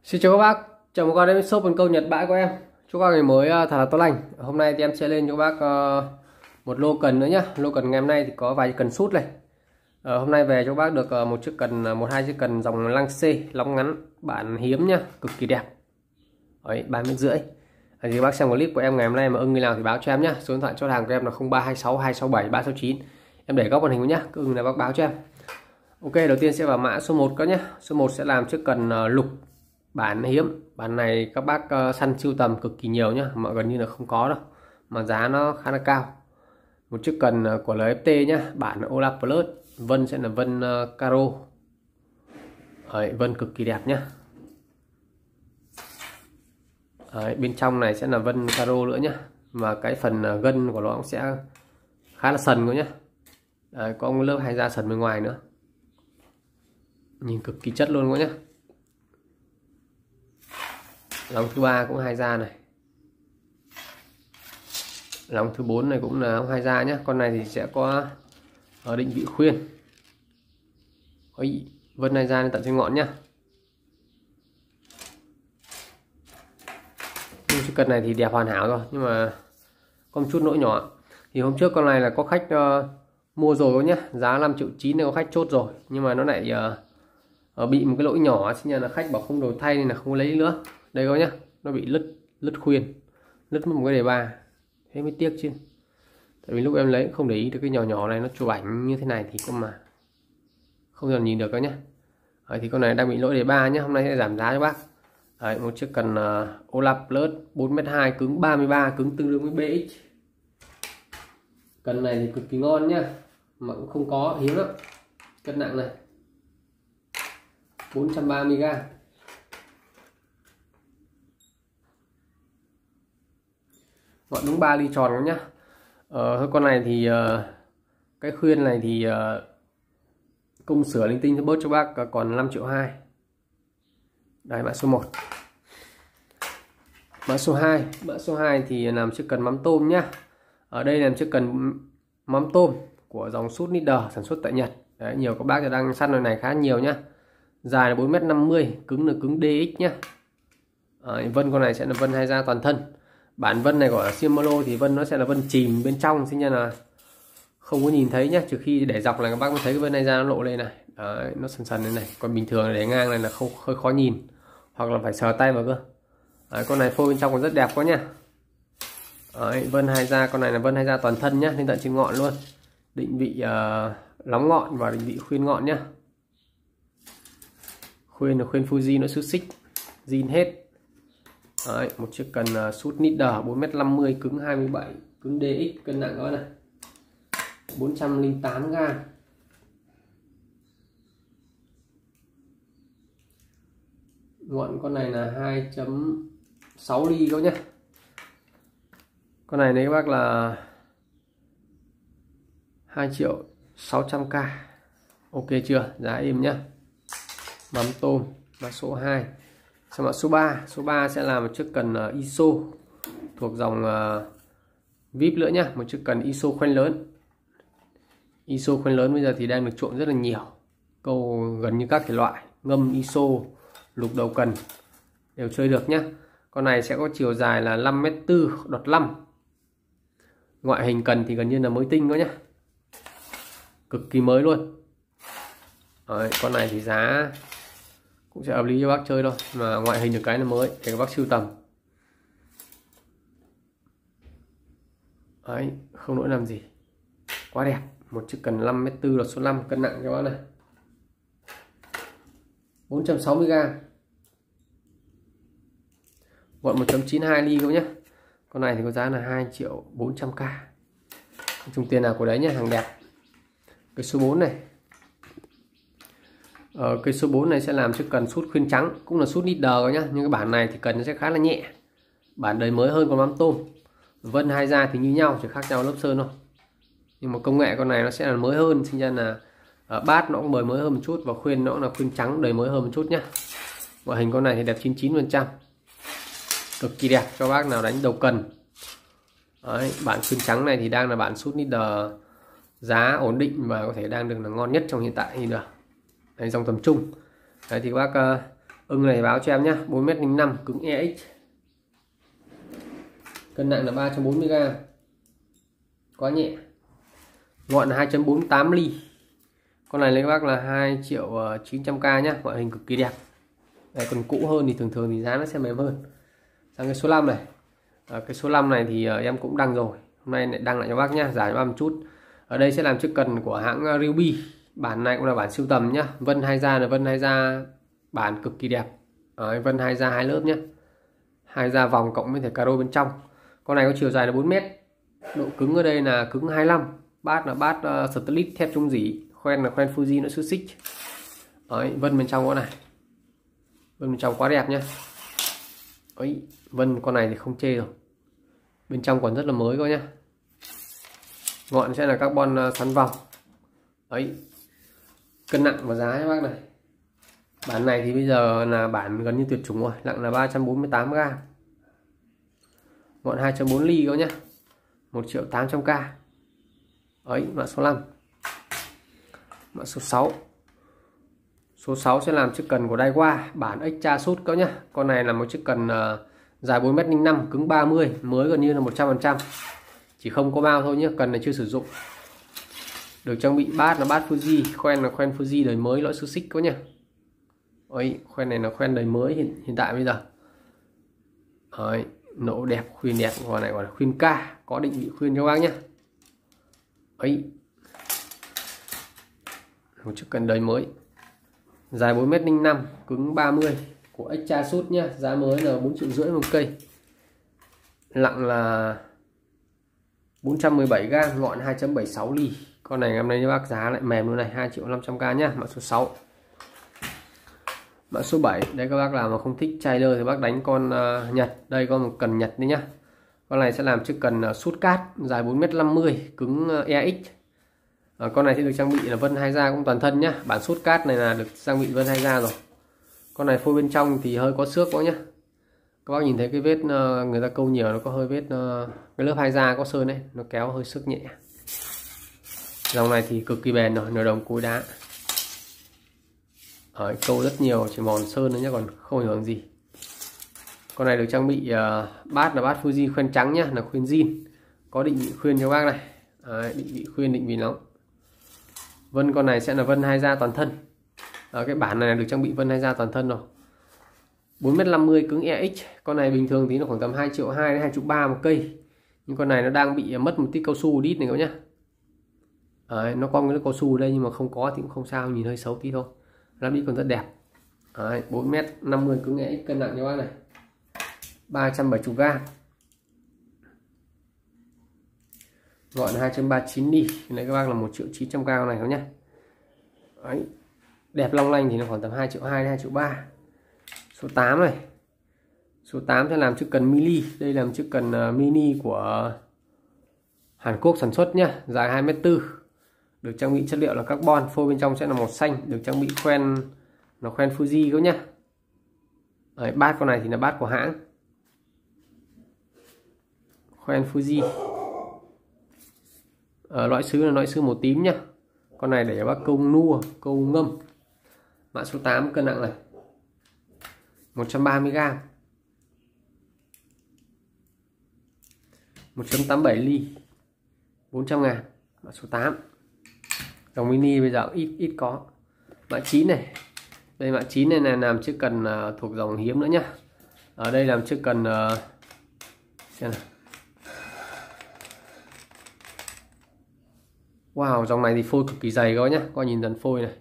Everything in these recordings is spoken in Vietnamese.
Xin chào các bác, chào mừng các bác đến với shop quần câu Nhật bãi của em. Chúc các ngày mới thật là tốt lành. Hôm nay thì em sẽ lên cho các bác một lô cần nữa nhá. Lô cần ngày hôm nay thì có vài cần sút này. Hôm nay về cho các bác được một chiếc cần, một hai chiếc cần dòng lăng xê lóng ngắn bản hiếm nhá, cực kỳ đẹp. Đấy, 3,5 m. Thì các bác xem clip của em ngày hôm nay mà ưng người nào thì báo cho em nhá. Số điện thoại chốt hàng của em là 0326 267 369. Em để góc màn hình nhá, cứ ưng là bác báo cho em. Ok, đầu tiên sẽ vào mã số 1 các nhá. Số 1 sẽ làm chiếc cần lục bản hiếm. Bản này các bác săn sưu tầm cực kỳ nhiều nhá, mà gần như là không có đâu, mà giá nó khá là cao. Một chiếc cần của LFT nhá, bản Olap Plus. Vân sẽ là vân caro. Đấy, vân cực kỳ đẹp nhá. Đấy, bên trong này sẽ là vân caro nữa nhá, và cái phần gân của nó cũng sẽ khá là sần nữa nhá. Đấy, có một lớp hai da sần bên ngoài nữa, nhìn cực kỳ chất luôn quá nhá. Lóng thứ ba cũng hai da này, lóng thứ 4 này cũng là hai da nhé. Con này thì sẽ có ở định vị khuyên. Ôi, vân hai da lên tận trên ngọn nhá. Chiếc cần này thì đẹp hoàn hảo rồi, nhưng mà có một chút lỗi nhỏ. Thì hôm trước con này là có khách mua rồi nhá, giá 5,9 triệu nên có khách chốt rồi, nhưng mà nó lại bị một cái lỗi nhỏ, sinh nhật là khách bảo không đổi thay nên là không lấy nữa. Đây coi nhá, nó bị lứt khuyên, lứt một cái đề ba, thế mới tiếc chứ. Tại vì lúc em lấy không để ý được cái nhỏ nhỏ này nó chụp ảnh như thế này thì cũng mà không dần nhìn được các nhá. Đấy, thì con này đang bị lỗi đề ba nhá. Hôm nay sẽ giảm giá cho bác. Đấy, một chiếc cần Olap Plus 4,2 m, cứng 33, cứng tương đương với BX. Cần này thì cực kỳ ngon nhá, mà cũng không có, hiếm lắm. Cân nặng này 430 g. Ngọn đúng 3 ly tròn nhá. Thôi con này thì cái khuyên này thì công sửa linh tinh bớt cho bác còn 5,2 triệu. Đây mã số 1. Mã số 2 thì làm chiếc cần mắm tôm nhá. Ở đây làm chiếc cần mắm tôm của dòng Sút Leader sản xuất tại Nhật. Đấy, nhiều các bác đang săn loại này khá nhiều nhá. Dài là 4,50 m, cứng là cứng DX nhá. Vân con này sẽ là vân hai da toàn thân. Bản vân này của Shimano thì vân nó sẽ là vân chìm bên trong, sinh ra là không có nhìn thấy nhá, trừ khi để dọc là các bác mới thấy cái vân này ra nó lộ lên này. Đấy, nó sần sần này, còn bình thường để ngang này là không, hơi khó nhìn, hoặc là phải sờ tay vào cơ. Đấy, con này phôi bên trong còn rất đẹp quá nhá. Đấy, vân hai da, con này là vân hai da toàn thân nhá, lên tận trên ngọn luôn. Định vị lóng ngọn và định vị khuyên ngọn nhá. Khuyên là khuyên Fuji, nó xước xích zin hết. Đấy, một chiếc cần Sút Leader 4,50 m, cứng 27, cứng DX, cân nặng đó này 408 g. Ngọn con này là 2,6 ly các nhá. Con này đấy các bác là 2.600.000. Ok chưa? Giá êm nhá. Mắm tôm. Mã số 2. Sang mã số 3. Số 3 sẽ là một chiếc cần ISO thuộc dòng VIP nữa nhá. Một chiếc cần ISO khoanh lớn. ISO khoanh lớn bây giờ thì đang được chuộng rất là nhiều. Câu gần như các thể loại ngâm ISO, lục đầu cần đều chơi được nhá. Con này sẽ có chiều dài là 5,4 m/5. Ngoại hình cần thì gần như là mới tinh đó nhá, cực kỳ mới luôn. Đấy, con này thì giá cũng sẽ hợp lý cho bác chơi thôi, mà ngoại hình được cái là mới để các bác sưu tầm. Đấy, không lỗi làm gì, quá đẹp. Một chiếc cần 5,4 m đột số 5, cân nặng cho bác này 460 g. Gọn 1,92 ly các nhé. Con này thì có giá là 2.400.000. Chung tiền nào của đấy nhé, hàng đẹp. Cái số 4 này, cái số 4 này sẽ làm chiếc cần sút khuyên trắng, cũng là Sút Leader nhá, nhưng cái bản này thì cần nó sẽ khá là nhẹ, bản đời mới hơn con mắm tôm. Vân hai da thì như nhau, chỉ khác nhau lớp sơn thôi, nhưng mà công nghệ con này nó sẽ là mới hơn, sinh ra là bát nó cũng đời mới hơn một chút, và khuyên nó cũng là khuyên trắng đời mới hơn một chút nhá. Ngoại hình con này thì đẹp 99%, cực kỳ đẹp cho bác nào đánh đầu cần. Đấy, bản khuyên trắng này thì đang là bản Sút Leader giá ổn định và có thể đang được là ngon nhất trong hiện tại thì được. Đấy, dòng tầm trung. Đấy, thì các bác Ưng này báo cho em nhá, 4m05, cứng EX. Cân nặng là 340g. Quá nhẹ. Ngọn 2.48 ly. Con này lấy các bác là 2.900k nhá, ngoại hình cực kỳ đẹp. Đây, còn cũ hơn thì thường thì giá nó sẽ mềm hơn. Sang cái số 5 này. Cái số 5 này thì em cũng đăng rồi. Hôm nay lại đăng lại cho bác nhá, giải cho bác một chút. Ở đây sẽ làm chiếc cần của hãng Ryobi. Bản này cũng là bản siêu tầm nhá. Vân hai da là vân hai da bản cực kỳ đẹp. Vân hai da hai lớp nhá. Hai da vòng cộng với thẻ caro bên trong. Con này có chiều dài là 4m. Độ cứng ở đây là cứng 25. Bát là bát Sterlit thép trung dỉ. Khoen là khoen Fuji nó xích. Đấy, vân bên trong con này. Vân bên trong quá đẹp nhá. Ấy, vân con này thì không chê rồi. Bên trong còn rất là mới coi nhá. Ngọn sẽ là carbon xoắn vòng. Ấy. Cân nặng và giá các bác này. Bản này thì bây giờ là bản gần như tuyệt chủng rồi, nặng là 348g. Ngọn 2.4 ly các nhá. 1.800k. Ấy, mã số 5. Mã số 6. Số 6 sẽ làm chiếc cần của Daiwa, bản extra suit các nhá. Con này là một chiếc cần dài 4m05, cứng 30, mới gần như là 100%. Chỉ không có bao thôi nhé, cần này chưa sử dụng. Được trang bị bát là bát Fuji, khoen là khoen Fuji đời mới, lõi sư xích các nhá. Ôi, khoen này là khoen đời mới hiện tại bây giờ. Đấy, nổ đẹp, khuyên đẹp, con này gọi là khuyên K, có định vị khuyên cho bác nhé. Ấy, một chiếc cần đời mới, dài 4m05, cứng 30 của extra suit nhá, giá mới là 4,5 triệu một cây, nặng là 417g, ngọn 2.76 ly. Con này em lấy cho bác giá lại mềm luôn này, 2.500k nhá. Mã số 6. Mã số 7, đây các bác nào mà không thích trailer thì bác đánh con Nhật. Đây có một cần Nhật đấy nhá. Con này sẽ làm chiếc cần sút cát, dài 4m50, cứng EX. Con này sẽ được trang bị là vân hai da cũng toàn thân nhá. Bản sút cát này là được trang bị vân hai da rồi. Con này phôi bên trong thì hơi có xước quá nhá. Các bác nhìn thấy cái vết người ta câu nhiều, nó có hơi vết cái lớp hai da có sơn đấy, nó kéo hơi xước nhẹ. Dòng này thì cực kỳ bền rồi, nửa đồng cối đá. Câu rất nhiều, chỉ mòn sơn nữa nhé, còn không ảnh hưởng gì. Con này được trang bị bát là bát Fuji khoen trắng nhá, là khuyên zin, có định vị khuyên cho bác này. Định vị khuyên, định vị nóng. Vân con này sẽ là vân hai da toàn thân. Cái bản này được trang bị vân hai da toàn thân rồi. 4m50 cứng EX. Con này bình thường thì nó khoảng tầm 2,2 triệu đến 2,3 triệu một cây. Nhưng con này nó đang bị mất một tí cao su đít này các nhá. Nó có cái lớp cao su ở đây nhưng mà không có thì cũng không sao, nhìn hơi xấu tí thôi. Lắp đít còn rất đẹp. 4m50 cứng EX, cân nặng cho bác này 370g. Gọn 2.39 đi. Này các bác là 1.900k con này các nhá. Đấy. Đẹp long lanh thì nó khoảng tầm 2,2 triệu đến 2,3 triệu. Số 8 này. Số 8 sẽ làm chiếc cần mini. Đây là một chiếc cần mini của Hàn Quốc sản xuất nhá, dài 2m4. Được trang bị chất liệu là carbon, phôi bên trong sẽ là màu xanh, được trang bị khoen là khoen Fuji các nhá. Đấy, bát con này thì là bát của hãng. Khoen Fuji. Loại sứ là loại sứ màu tím nhá. Con này để cho bác câu nua, câu ngâm. Mã số 8, cân nặng này 130g. 1.87 ly, 400.000. Mã số 8. Dòng mini bây giờ ít có. Mã 9 này. Đây mã 9 này là làm chiếc cần thuộc dòng hiếm nữa nhá. Ở đây làm chiếc cần xem nào. Wow, dòng này thì phôi cực kỳ dày các nhá, coi nhìn dần phôi này.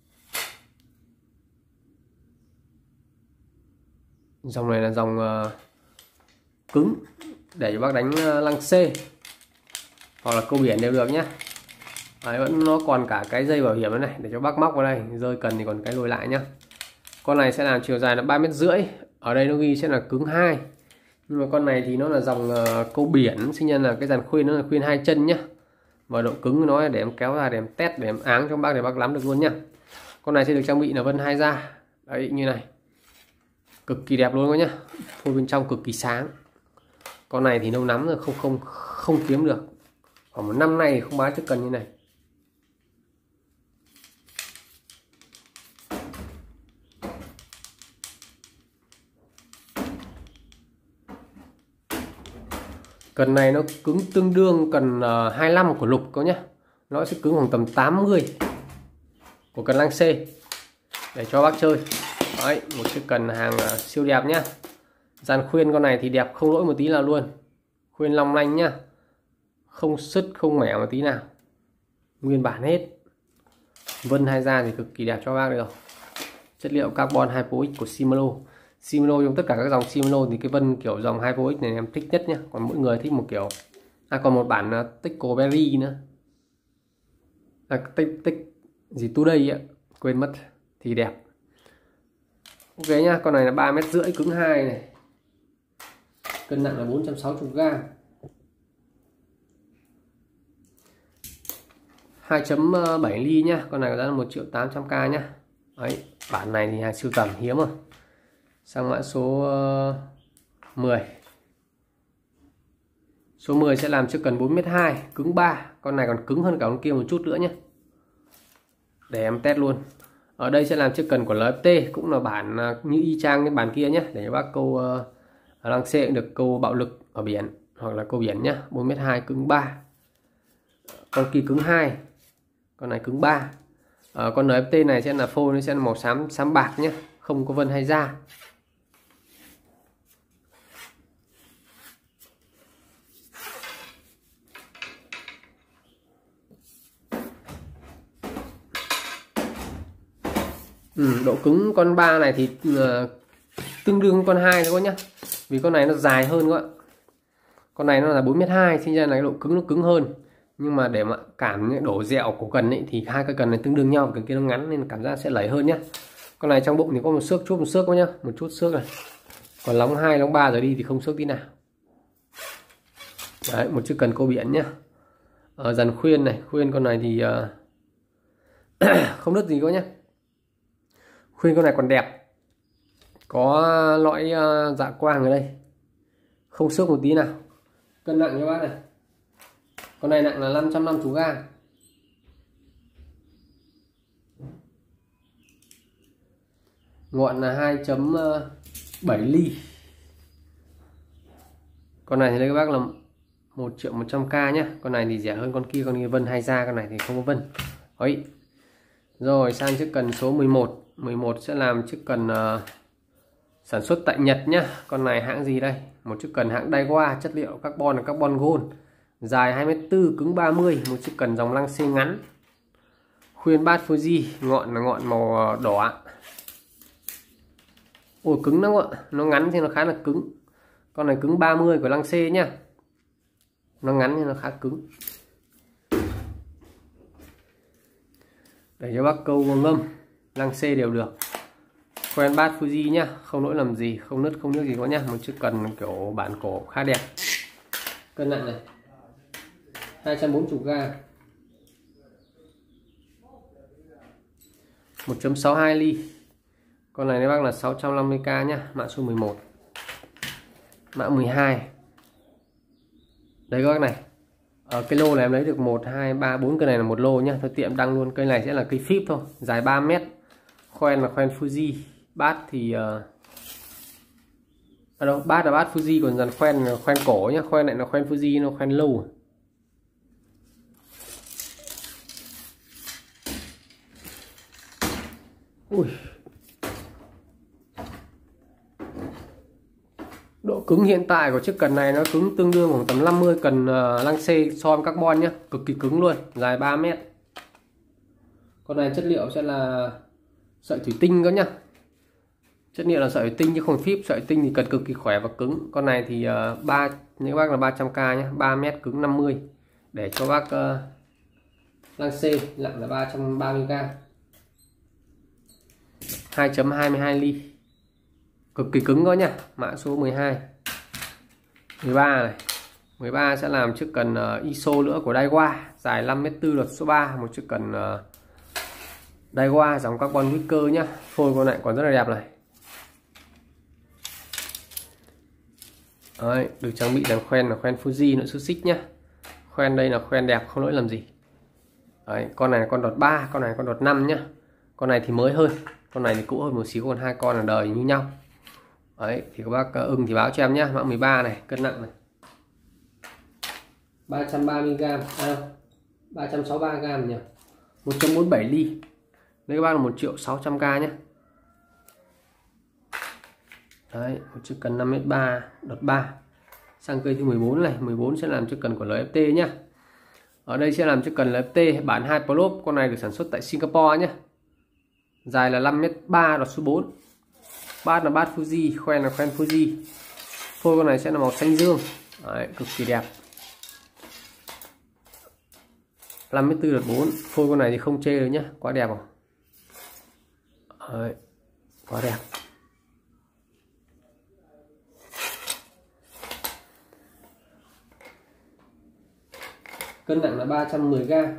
Dòng này là dòng cứng để cho bác đánh lăng C hoặc là câu biển đều được nhá. Đấy, vẫn nó còn cả cái dây bảo hiểm này để cho bác móc vào đây, rơi cần thì còn cái lùi lại nhá. Con này sẽ làm chiều dài là 3,5 m. Ở đây nó ghi sẽ là cứng 2. Nhưng mà con này thì nó là dòng câu biển, sinh nhân là cái dàn khuyên nó là khuyên 2 chân nhá. Và độ cứng của nó để em kéo ra để em test, để em áng cho bác để bác nắm được luôn nhá. Con này sẽ được trang bị là vân hai da. Đấy, như này. Cực kỳ đẹp luôn các nhá. Phôi bên trong cực kỳ sáng. Con này thì lâu lắm rồi không kiếm được. Khoảng 1 năm nay không bán chiếc cần như này. Cần này nó cứng tương đương cần 25 của lục các nhá. Nó sẽ cứng khoảng tầm 80 của cần lăng xê để cho bác chơi. Đấy, một chiếc cần hàng siêu đẹp nhá. Dàn khuyên con này thì đẹp không lỗi một tí nào luôn. Khuyên long lanh nhá, không sứt không mẻ một tí nào, nguyên bản hết. Vân hai da thì cực kỳ đẹp cho bác được. Chất liệu carbon HypoX của Shimano. Shimano trong tất cả các dòng Shimano thì cái vân kiểu dòng HypoX này em thích nhất nhá. Còn mỗi người thích một kiểu. Còn một bản Tickleberry nữa. Tích gì Today ạ, quên mất, thì đẹp. Ok nhá, con này là 3,5 m cứng 2 này. Cân nặng là 460g. 2.7 ly nhá. Con này giá là 1.800.000 nhá. Đấy, bản này thì hàng sưu tầm hiếm rồi. Sang mã số 10. Số 10 sẽ làm chiếc cần 4,2 m, cứng 3. Con này còn cứng hơn cả con kia một chút nữa nhé. Để em test luôn. Ở đây sẽ làm chiếc cần của LFT, cũng là bản như y chang cái bản kia nhé. Để cho bác câu lăng xê cũng được câu bạo lực ở biển hoặc là câu biển nhé. 4,2 m cứng 3. Con kia cứng 2. Con này cứng 3. Con NFT này sẽ là phôi, nó sẽ là màu xám bạc nhé, không có vân hay da. Độ cứng con 3 này thì tương đương con 2 thôi nhá. Vì con này nó dài hơn quá. Con này nó là 4,2 m, sinh ra là cái độ cứng nó cứng hơn. Nhưng mà để mà cảm nhận đổ dẻo của cần ấy thì hai cái cần này tương đương nhau, cần kia nó ngắn nên cảm giác sẽ lẩy hơn nhá. Con này trong bụng thì có một xước, chút một xước nhá, một chút xước này. Còn lóng 2, lóng 3 rồi đi thì không xước tí nào. Đấy, một chiếc cần câu biển nhá. Dàn khuyên này, khuyên con này thì không đứt gì có nhá. Khuyên con này còn đẹp, có lõi dạ quang ở đây, không xước một tí nào. Cân nặng cho bác này, con này nặng là 550g. Ngọn là 2.7 ly. Con này thì đây các bác là 1.100.000 nhá. Con này thì rẻ hơn con kia, con kia vân hay da, con này thì không có vân. Đấy. Rồi sang chiếc cần số 11. 11 sẽ làm chiếc cần sản xuất tại Nhật nhá. Con này hãng gì đây? Một chiếc cần hãng Daiwa, chất liệu carbon là carbon gold, dài 2,4 m, cứng 30. Một chiếc cần dòng lăng xê ngắn. Khuyên bát Fuji, ngọn là ngọn màu đỏ. Ôi cứng lắm ạ, nó ngắn thì nó khá là cứng. Con này cứng 30 của lăng xê nhá. Nó ngắn thì nó khá cứng. Để cho bác câu ngâm lăng xê đều được. Khoen bát Fuji nhá, không lỗi làm gì, không nứt không nước gì có nhá. Một chiếc cần kiểu bản cổ khá đẹp. Cân nặng này 240g. 1.62 ly. Con này các bác là 650k nhá, mã số 11. Mã 12. Đấy các bác này. Ở cái lô này em lấy được 1 2 3 4 cây này là một lô nhá. Thôi tiệm đăng luôn, cây này sẽ là cây phíp thôi, dài 3 m. Khoen là khoen Fuji, bát thì đâu, bát là bát Fuji, còn dàn khoen là khoen cổ nhá, khoen này là khoen Fuji, nó khoen lâu. Ui. Độ cứng hiện tại của chiếc cần này nó cứng tương đương khoảng tầm 50 cần lăng xê so với carbon nhá, cực kỳ cứng luôn, dài 3 m. Con này chất liệu sẽ là sợi thủy tinh các nhá. Chất liệu là sợi thủy tinh chứ không phíp, sợi tinh thì cần cực kỳ khỏe và cứng. Con này thì như bác là 300k nhá, 3 m cứng 50. Để cho bác lăng xê nặng là 330g. 2.22 ly. Cực kỳ cứng đó nha. Mã số 12. 13 này. 13 sẽ làm chiếc cần ISO nữa của Daiwa, dài 5,4 m, luật số 3. Một chiếc cần Daiwa dòng carbon wicker nhá. Phôi con này còn rất là đẹp này. Đấy, được trang bị dàn khoen là khoen Fuji nữa, xúc xích nhá. Khoen đây là khoen đẹp không lỗi làm gì. Đấy, con này là con đọt 3, con này là con đọt 5 nhá. Con này thì mới hơn, con này thì cũ hơn một xíu, còn hai con là đời như nhau. Đấy, thì các bác ưng thì báo cho em nhá. Mã 13 này, cân nặng này 330g 363g nhỉ, 1.47 ly. Đây các bác là 1.600.000 nhé. Đấy, một chiếc cần 5m3.3 sang cây thứ 14 này. 14 sẽ làm chiếc cần của LFT nhé. Ở đây sẽ làm chiếc cần LFT bản Hyperloop. Con này được sản xuất tại Singapore nhé. Dài là 5m3 đọt số 4. Bát là bát Fuji, khoen là khoen Fuji. Phôi con này sẽ là màu xanh dương. Đấy, cực kỳ đẹp. 54.4. Phôi con này thì không chê được nhá, quá đẹp không? Đấy, quá đẹp. Cân nặng là 310g.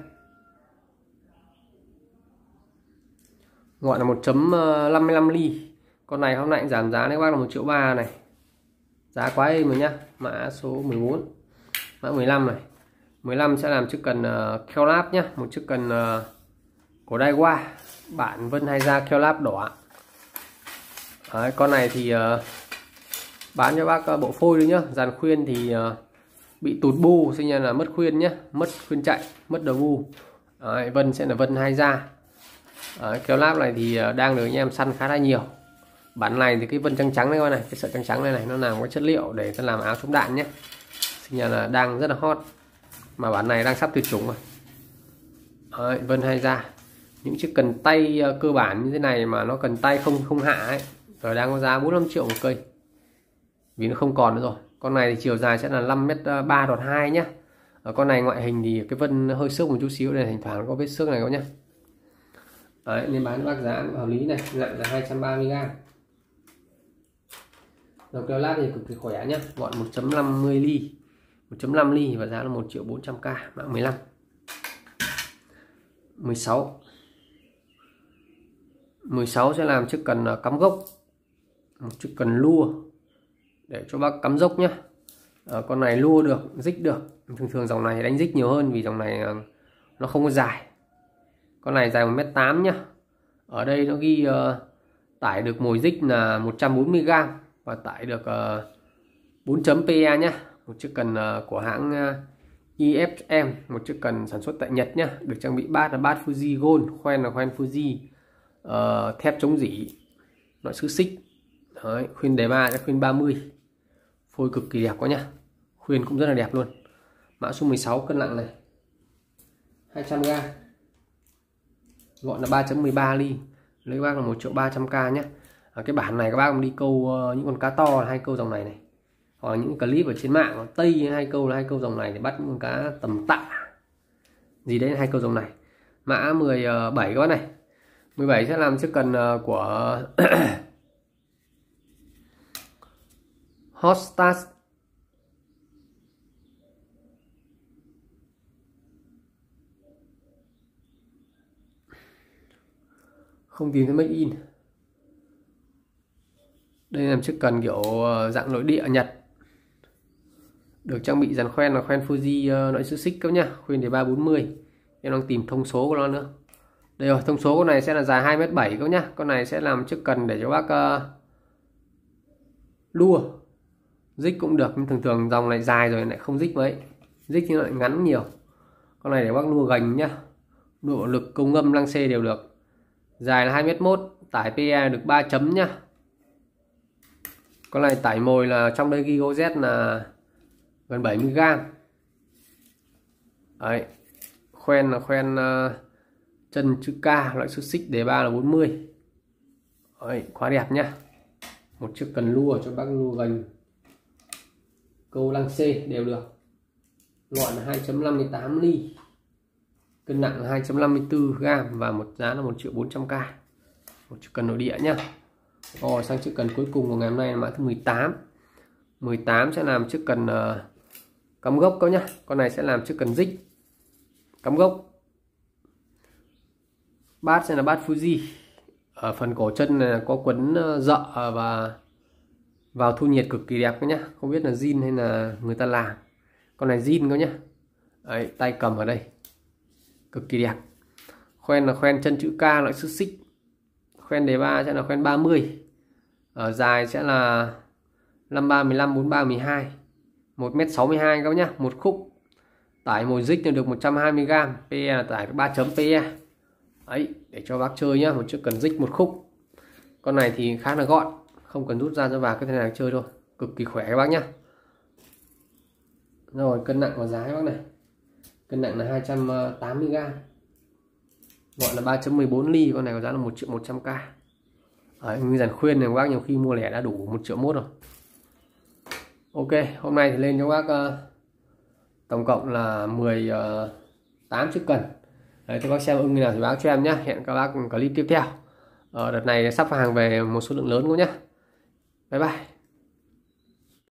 Gọi là 1.55 ly. Con này hôm nay giảm giá các bác là 1.3 triệu này. Giá quá êm rồi nhá. Mã số 14. Mã 15 này. 15 sẽ làm chiếc cần Kelab nhá, một chiếc cần của Daiwa bản Vân Hay Gia Kelab đỏ. Đấy, con này thì bán cho bác bộ phôi đấy nhá. Dàn khuyên thì bị tụt bu, sinh ra là mất khuyên nhé, mất khuyên chạy, mất đầu bu. Đấy, Vân sẽ là Vân Hay Gia. Kelab này thì đang được anh em săn khá là nhiều. Bản này thì cái vân trắng trắng này coi này, cái sợi trắng trắng này nó làm cái chất liệu để ta làm áo chống đạn nhé, sinh ra là đang rất là hot, mà bản này đang sắp tuyệt chủng rồi. Đấy, Vân Hay Gia. Những chiếc cần tay cơ bản như thế này mà nó cần tay không hạ ấy, rồi đang có giá 4-5 triệu một cây, vì nó không còn nữa rồi. Con này thì chiều dài sẽ là 5m3.2 nhé. Ở con này ngoại hình thì cái vân hơi xước một chút xíu, này thỉnh thoảng có vết xước này các nhé. Đấy, nên bán bác giá hợp lý này, nặng là 230g. Đầu Kelab thì cực kỳ khỏe nhé, gọn 1.50 ly, 1.5 ly và giá là 1.400.000. Mã 15. 16. 16 sẽ làm chiếc cần cắm gốc, một chiếc cần lua để cho bác cắm dốc nhé. Con này lua được, dích được. Thường thường dòng này đánh dích nhiều hơn vì dòng này nó không có dài. Con này dài 1m8 nhá. Ở đây nó ghi tải được mồi dích là 140g và tải được 4.PE nhá. Một chiếc cần của hãng IFM, một chiếc cần sản xuất tại Nhật nhá. Được trang bị bát là bát Fuji Gold, khoen là khoen Fuji, thép chống rỉ, loại xứ xích. Đấy, khuyên đề 3 sẽ khuyên 30. Phôi cực kỳ đẹp quá nhá. Khuyên cũng rất là đẹp luôn. Mã số 16, cân nặng này 200g. Gọi là 3.13 ly. Lấy bác là 1.300.000 nhé. Cái bản này các bác đi câu những con cá to là hay câu dòng này này. Hoặc là những clip ở trên mạng Tây hay câu dòng này để bắt những con cá tầm tạ gì đấy, hay câu dòng này. Mã 17 các bác này. 17 sẽ làm chiếc cần của Hotstars. Không tìm thấy make in. Đây là chiếc cần kiểu dạng nội địa Nhật, được trang bị dàn khoen là khoen Fuji loại xứ xích các nhá, khuyên đề 340. Em đang tìm thông số của nó nữa. Đây rồi, thông số con này sẽ là dài 2m7 các nhá. Con này sẽ làm chiếc cần để cho bác lua, dích cũng được, nhưng thường thường dòng này dài rồi lại không dích mấy, dích thì nó lại ngắn nhiều. Con này để bác lua gành nhá, độ lực công ngâm lăng xê đều được. Dài là 2m1, tải PE được 3 chấm nhá. Con này tải mồi là trong đây ghi GoZ là gần 70g. Đấy, khoen là khoen chân chữ K, loại xứ xích, đề 3 là 40. Đấy, quá đẹp nhá. Một chiếc cần lua cho bác lua gành, câu lăng xê đều được. Ngọn là 2.58 ly. Cân nặng là 254g và một giá là 1.400.000. Một chiếc cần nội địa nhá. Rồi sang chiếc cần cuối cùng của ngày hôm nay là mã thứ 18. 18 sẽ làm chiếc cần cắm gốc các nhá. Con này sẽ làm chiếc cần dích cắm gốc. Bát sẽ là bát Fuji. Ở phần cổ chân này có quấn dợ và vào thu nhiệt cực kỳ đẹp các nhá. Không biết là zin hay là người ta làm. Con này zin các nhá. Đấy, tay cầm ở đây cực kỳ đẹp. Khoen là khoen chân chữ K, loại xứ xích. Khoen đề 3 sẽ là khoen 30. Ở dài sẽ là 53, 15, 43, 12. 1m62 các nhá, một khúc. Tải một dích được 120g, PE là tải 3 chấm PE. Đấy, để cho bác chơi nhá, một chiếc cần dích một khúc. Con này thì khá là gọn, không cần rút ra vào cái này chơi thôi, cực kỳ khỏe các bác nhá. Rồi cân nặng và giá các bác này. Cân nặng là 280g. Gọi là 3.14 ly, con này có giá là 1.100.000. Đấy, nguyên dàn khuyên này các bác nhiều khi mua lẻ đã đủ 1.1 triệu rồi. Ok, hôm nay thì lên cho bác tổng cộng là 18 chiếc cần. Đấy, thì bác xem ưng như nào thì bác cho em nhé. Hẹn các bác clip tiếp theo. Đợt này sắp hàng về một số lượng lớn quá nhé. Bye bye.